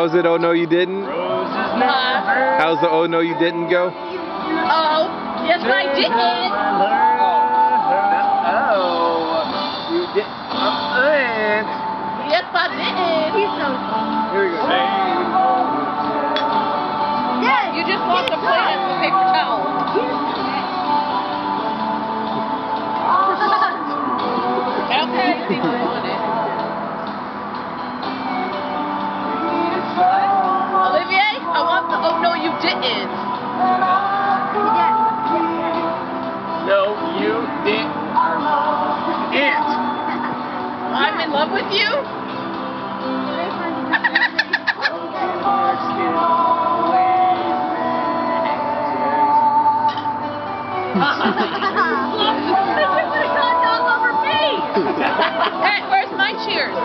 How's it? Oh no, you didn't. How's the oh no, you didn't go? Oh, yes I did. Oh, you did. Yes I did. He's so. Here we go. Yeah, you just lost a plate of paper towel. Okay, see what you wanted. Olivier, I want the oh no you didn't. No, you didn't. I'm in love with you? Hey, where's my cheers?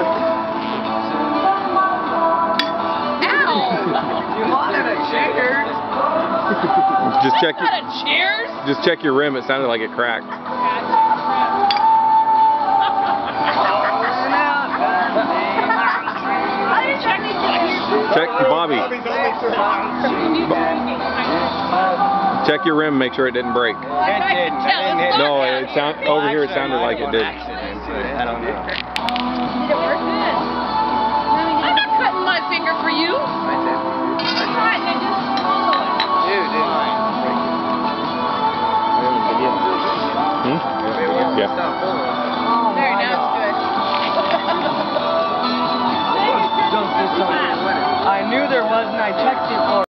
Ow! You wanted a cheers. Just check Not a cheers? Just check your rim. It sounded like it cracked. Check Bobby. Check your rim. Make sure it didn't break. It didn't. No, it over here. It sounded like it did. I don't know. Did it work? I'm not cutting my finger for you. Yeah. There, now it's good. I knew there was, and I checked it for